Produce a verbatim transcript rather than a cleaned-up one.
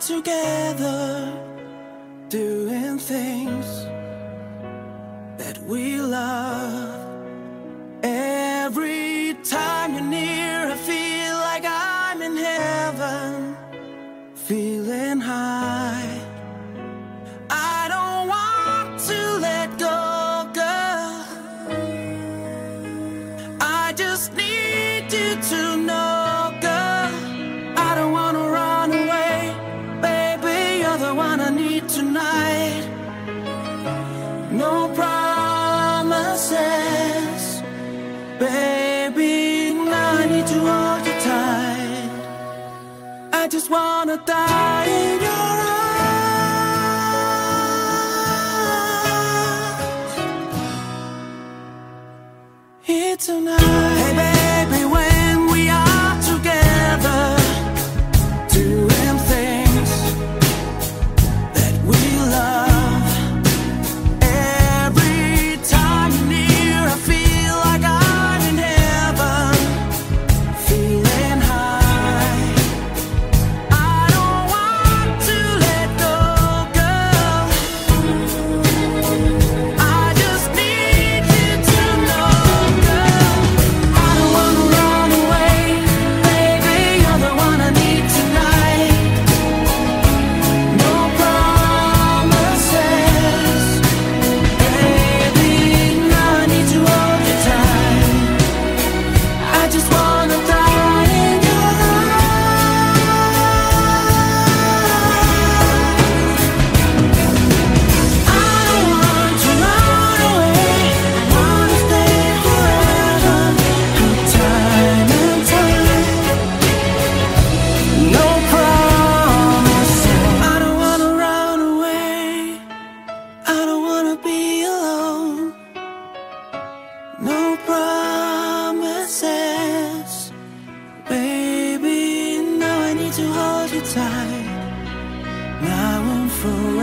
together, doing things that we love. Every time you're near, I feel like I'm in heaven, feeling high. I don't want to let go, girl. I just need you to know, girl. I don't wanna run away, baby, you're the one I need tonight. No promises, baby, now I need to hold you tight. I just wanna die in your arms here tonight. Hey baby, when we are together, doing things that we love. Every time you're near, I feel like I'm in heaven, feeling high. I don't want to let go, girl. I just need you to know, girl. I don't wanna run away, baby, you're the one I need tonight. No promises, baby, now I need to hold you tight. I just wanna die in your arms. I don't want to run away, I wanna stay forever, through time and time. No promises. I don't wanna run away, I don't wanna be alone. No promises, baby, now I need to hold you tight. Now I'm frozen.